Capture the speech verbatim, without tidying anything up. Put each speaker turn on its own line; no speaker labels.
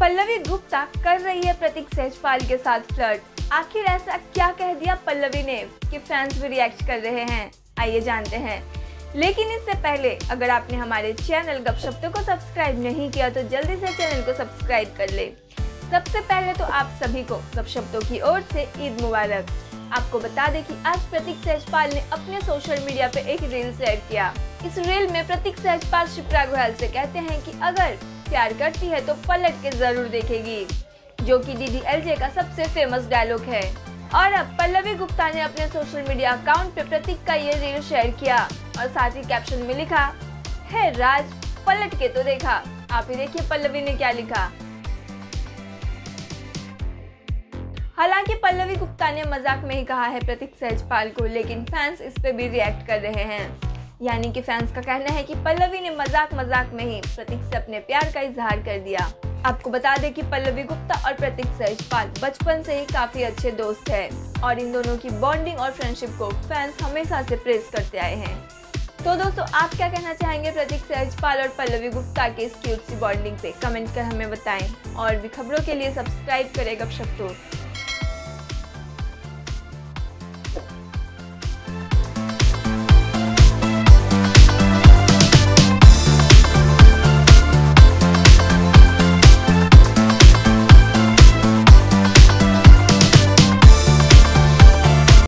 पल्लवी गुप्ता कर रही है प्रतीक सहजपाल के साथ फ्लर्ट। आखिर ऐसा क्या कह दिया पल्लवी ने कि फैंस भी रिएक्ट कर रहे हैं, आइए जानते हैं। लेकिन इससे पहले अगर आपने हमारे चैनल गपशप को सब्सक्राइब नहीं किया तो जल्दी से चैनल को सब्सक्राइब कर ले। सबसे पहले तो आप सभी को गपशप की ओर से ईद मुबारक। आपको बता दें कि आज प्रतीक सहजपाल ने अपने सोशल मीडिया पे एक रील शेयर किया। इस रील में प्रतीक सहजपाल शिप्रा गोयल से कहते हैं कि अगर प्यार करती है तो पलट के जरूर देखेगी, जो कि डी डी एल जे का सबसे फेमस डायलॉग है। और अब पल्लवी गुप्ता ने अपने सोशल मीडिया अकाउंट पे प्रतीक का ये रील शेयर किया और साथ ही कैप्शन में लिखा है, राज पलट के तो देखा। आप ही देखिए पल्लवी ने क्या लिखा। हालांकि पल्लवी गुप्ता ने मजाक में ही कहा है प्रतीक सहजपाल को, लेकिन फैंस इस पे भी रिएक्ट कर रहे हैं। यानी कि फैंस का कहना है कि पल्लवी ने मजाक मजाक में ही प्रतीक से अपने प्यार का इजहार कर दिया। आपको बता दें कि पल्लवी गुप्ता और प्रतीक सहजपाल बचपन से ही काफी अच्छे दोस्त हैं और इन दोनों की बॉन्डिंग और फ्रेंडशिप को फैंस हमेशा से प्रेज करते आए हैं। तो दोस्तों, आप क्या कहना चाहेंगे प्रतीक सहजपाल और पल्लवी गुप्ता की इस क्यूट सी बॉन्डिंग पे? कमेंट कर हमें बताएं और भी खबरों के लिए सब्सक्राइब करें गपशप को।